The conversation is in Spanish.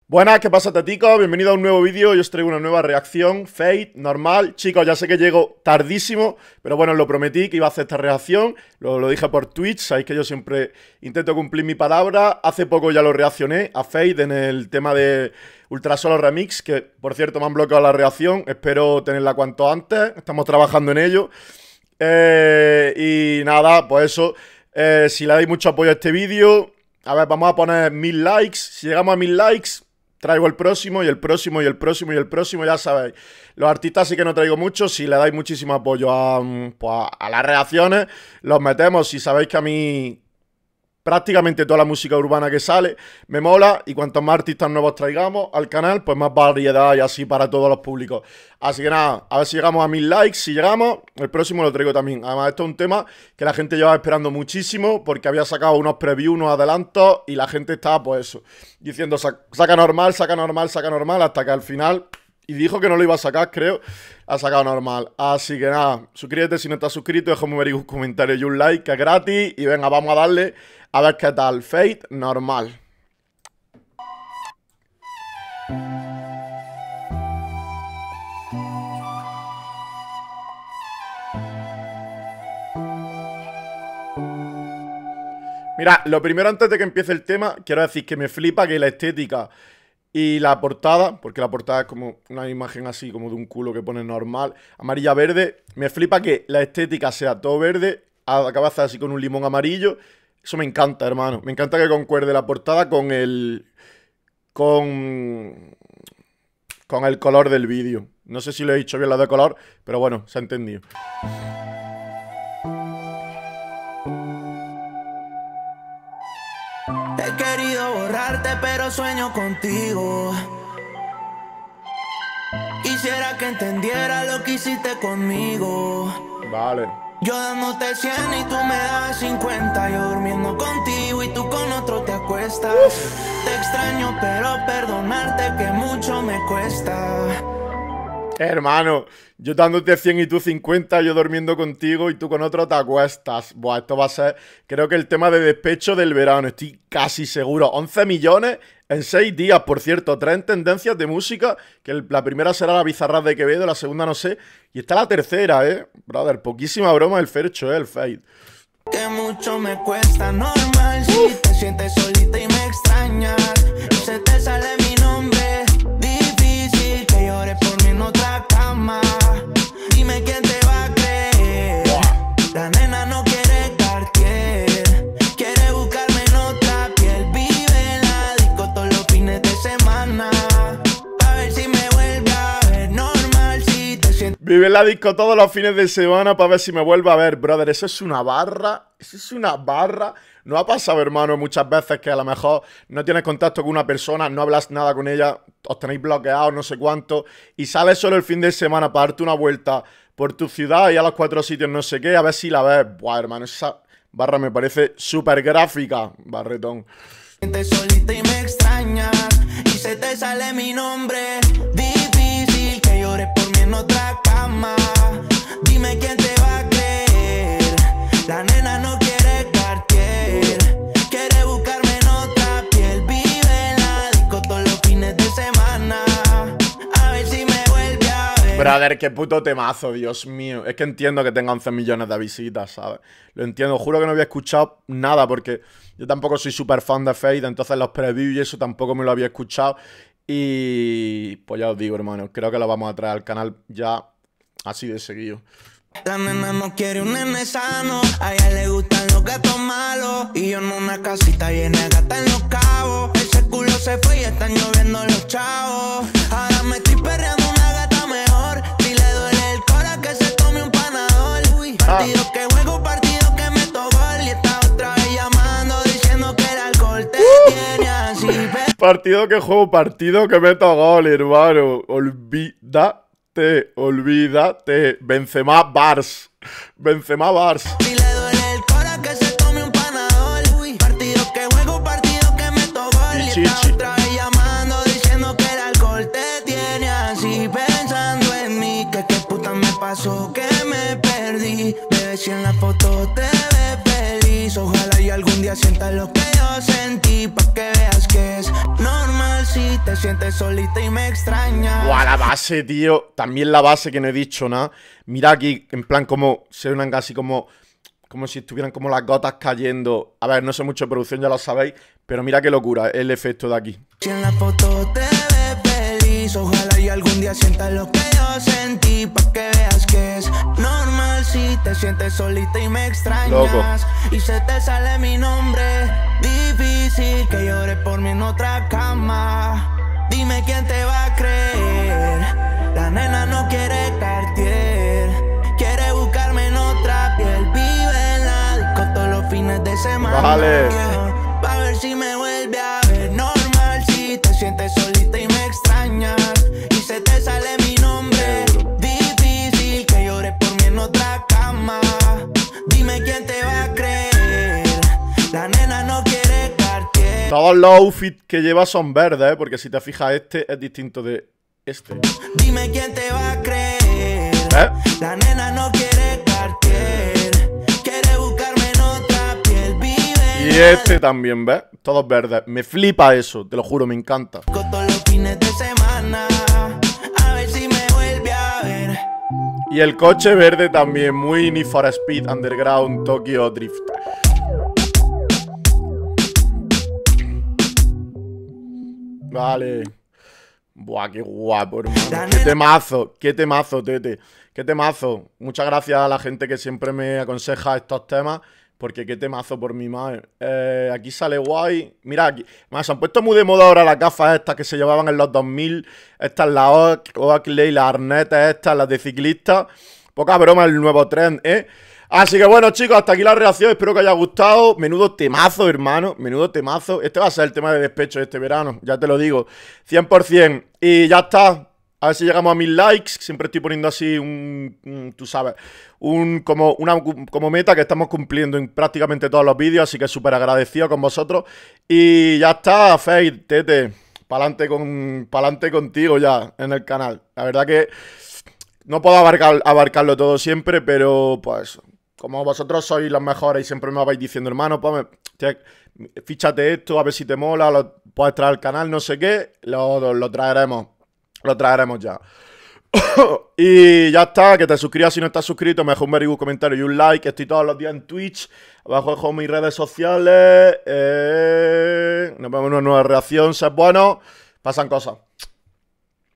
Buenas, ¿qué pasa, taticos? Bienvenido a un nuevo vídeo. Yo os traigo una nueva reacción, Fate, normal. Chicos, ya sé que llego tardísimo, pero bueno, os lo prometí que iba a hacer esta reacción. Lo dije por Twitch, sabéis que yo siempre intento cumplir mi palabra. Hace poco ya lo reaccioné a Fate en el tema de Ultrasolo Remix, que por cierto me han bloqueado la reacción. Espero tenerla cuanto antes, estamos trabajando en ello. Y nada, pues eso, si le dais mucho apoyo a este vídeo, a ver, vamos a poner 1000 likes. Si llegamos a 1000 likes, traigo el próximo y el próximo y el próximo y el próximo, ya sabéis. Los artistas sí que no traigo mucho. Si le dais muchísimo apoyo a las reacciones, los metemos. Si sabéis que a mí prácticamente toda la música urbana que sale me mola, y cuantos más artistas nuevos traigamos al canal, pues más variedad y así para todos los públicos. Así que nada, a ver si llegamos a 1000 likes. Si llegamos, el próximo lo traigo también. Además, esto es un tema que la gente llevaba esperando muchísimo, porque había sacado unos previews, unos adelantos, y la gente estaba, pues eso, diciendo saca normal, saca normal, saca normal, hasta que al final, y dijo que no lo iba a sacar, creo, ha sacado normal. Así que nada, suscríbete si no estás suscrito, déjame un comentario y un like, que es gratis. Y venga, vamos a darle a ver qué tal. Fate, normal. Mira, lo primero antes de que empiece el tema, quiero decir que me flipa que la estética y la portada, porque la portada es como una imagen así, como de un culo que pone normal, amarilla-verde. Me flipa que la estética sea todo verde, acaba así con un limón amarillo. Eso me encanta, hermano. Me encanta que concuerde la portada con el color del vídeo. No sé si lo he dicho bien lo de color, pero bueno, se ha entendido. He querido borrarte, pero sueño contigo. Quisiera que entendiera lo que hiciste conmigo. Vale. Yo dándote 100 y tú me das 50. Yo durmiendo contigo y tú con otro te acuestas. Te extraño, pero perdonarte que mucho me cuesta. Hermano, yo dándote 100 y tú 50, yo durmiendo contigo y tú con otro te acuestas. Buah, esto va a ser, creo que el tema de despecho del verano, estoy casi seguro. 11 millones en 6 días, por cierto. 3 tendencias de música, que la primera será la Bizarrap de Quevedo, la segunda no sé. Y está la tercera, brother, poquísima broma el Fercho, el Fade. Que mucho me cuesta, normal, si te sientes solita y me extrañas. Y se te sale mi nombre, difícil que llores por mí en otra cama. Dime quién te va a creer. La nena no quiere Cartier, quiere buscarme en otra piel. Vive en la disco todos los fines de semana. A ver si me vuelve a ver, normal, si te sientes. Vive en la disco todos los fines de semana para ver si me vuelve a ver, brother. Eso es una barra. Eso es una barra. No ha pasado, hermano, muchas veces que a lo mejor no tienes contacto con una persona, no hablas nada con ella, os tenéis bloqueados, no sé cuánto, y sales solo el fin de semana para darte una vuelta por tu ciudad y a los 4 sitios no sé qué, a ver si la ves. Buah, hermano, esa barra me parece súper gráfica, barretón. Te solita y me extrañas y se te sale mi nombre. Difícil que llores por mí en otra cama. Dime quién te va a creer. La nena no quiere Cartier, quiere buscarme en otra piel. Vive en la disco todos los fines de semana. A ver si me vuelve a ver. Brother, qué puto temazo, Dios mío. Es que entiendo que tenga 11 millones de visitas, ¿sabes? Lo entiendo, juro que no había escuchado nada, porque yo tampoco soy súper fan de Fate, entonces los previews y eso tampoco me lo había escuchado. Y pues ya os digo, hermano, creo que lo vamos a traer al canal ya así de seguido. La nena no quiere un nene sano, a ella le gustan los gatos malos. Y yo en una casita llena de gatas en Los Cabos. Ese culo se fue y están lloviendo los chavos. Ahora me estoy perreando una gata mejor. Si le duele el cora que se tome un panadol. Partido que juego, partido que meto gol. Y está otra vez llamando diciendo que el alcohol te tiene así. Partido que juego, partido que meto gol, hermano. Olvídate. Benzema Bars. Benzema Bars. Si le duele el cora que se tome un panadol. Partido que juego, partido que meto gol. Y está otra vez llamando diciendo que el alcohol te tiene así. Pensando en mí, que qué puta me pasó, que me perdí. Bebé, si en la foto te ves feliz, ojalá y algún día sientas lo que yo sentí, pa' que veas que es normal. si te sientes solita y me extrañas. Guau, la base, tío. También la base que no he dicho nada. Mira aquí, en plan, como se unan casi como si estuvieran como las gotas cayendo. A ver, no sé mucho de producción, ya lo sabéis. Pero mira qué locura el efecto de aquí. Si en la foto te ves feliz, ojalá y algún día sientas lo que yo sentí, pa' que veas que es normal si te sientes solita y me extrañas. Loco. Y se te sale mi nombre, difícil que llores por mí en otra cama. Dime quién te va a creer. La nena no quiere Cartier, quiere buscarme en otra piel. Vive en la disco todos los fines de semana. Vale. Va a ver si me vuelve a ver. Normal si te sientes solita y me extrañas. Y se te sale mi nombre, difícil que llores por mí en otra cama. Dime quién te va a creer. La nena no quiere Cartier. Todos los outfits que lleva son verdes, porque si te fijas, este es distinto de este. Dime quién te va a creer. La nena no quiere Cartier, quiere buscarme en otra piel. Vive Y este también, ¿ves? Todos verdes. Me flipa eso, te lo juro, me encanta. con todos los fines de semana. A ver si me vuelve a ver. Y el coche verde también, muy Need for Speed, Underground, Tokyo Drift. Vale. Buah, qué guapo, hermano. Qué temazo, Tete. Qué temazo. Muchas gracias a la gente que siempre me aconseja estos temas. Porque qué temazo por mi madre. Aquí sale guay. Mira, aquí. Más, se han puesto muy de moda ahora las gafas estas que se llevaban en los 2000. Estas, las Oakley, las arnetes estas, las de ciclista. Poca broma el nuevo trend, ¿eh? Así que bueno, chicos, hasta aquí la reacción. Espero que haya gustado. Menudo temazo, hermano. Menudo temazo. Este va a ser el tema de despecho de este verano. Ya te lo digo. 100%. Y ya está. A ver si llegamos a 1000 likes. Siempre estoy poniendo así tú sabes, como meta que estamos cumpliendo en prácticamente todos los vídeos. Así que súper agradecido con vosotros. Y ya está, Fade, Tete. Pa'lante contigo ya en el canal. La verdad que no puedo abarcarlo todo siempre, pero pues como vosotros sois los mejores y siempre me vais diciendo, hermano, pues fíchate esto, a ver si te mola, lo puedes traer al canal, no sé qué, lo traeremos. Lo traeremos ya. Y ya está, que te suscribas si no estás suscrito, me dejas un very good comentario y un like. Estoy todos los días en Twitch. Abajo dejo mis redes sociales. Nos vemos en una nueva reacción. Sed bueno, pasan cosas.